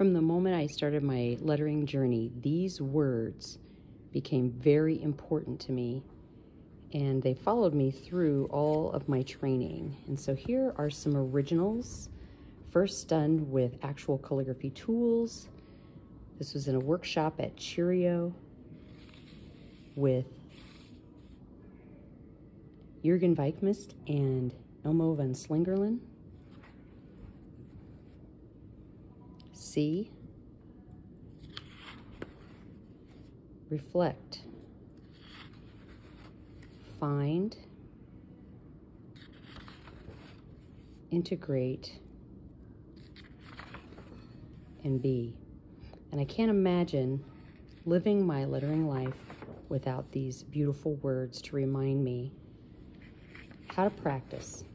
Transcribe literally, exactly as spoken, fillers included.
From the moment I started my lettering journey, these words became very important to me, and they followed me through all of my training. And so here are some originals, first done with actual calligraphy tools. This was in a workshop at Cheerio with Jurgen Vercaemst and Elmo van Slingerland. See, reflect, find, integrate, and be. And I can't imagine living my lettering life without these beautiful words to remind me how to practice.